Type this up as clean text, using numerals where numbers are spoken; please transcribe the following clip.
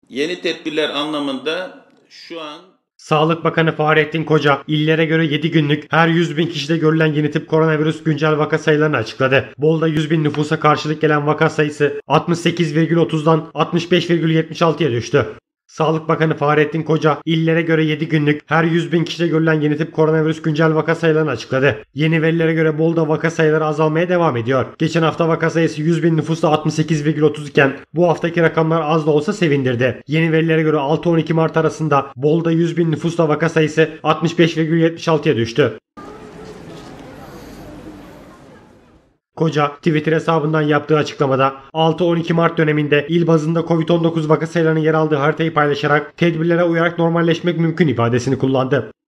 Yeni tedbirler anlamında şu an Sağlık Bakanı Fahrettin Koca, illere göre 7 günlük her 100 bin kişide görülen yeni tip koronavirüs güncel vaka sayılarını açıkladı. Bolu'da 100 bin nüfusa karşılık gelen vaka sayısı 68,30'dan 65,76'ya düştü. Sağlık Bakanı Fahrettin Koca, illere göre 7 günlük her 100 bin kişide görülen yeni tip koronavirüs güncel vaka sayılarını açıkladı. Yeni verilere göre Bolu'da vaka sayıları azalmaya devam ediyor. Geçen hafta vaka sayısı 100 bin nüfusta 68,30 iken bu haftaki rakamlar az da olsa sevindirdi. Yeni verilere göre 6-12 Mart arasında Bolu'da 100 bin nüfusta vaka sayısı 65,76'ya düştü. Koca, Twitter hesabından yaptığı açıklamada 6-12 Mart döneminde il bazında Covid-19 vaka sayılarının yer aldığı haritayı paylaşarak tedbirlere uyarak normalleşmek mümkün ifadesini kullandı.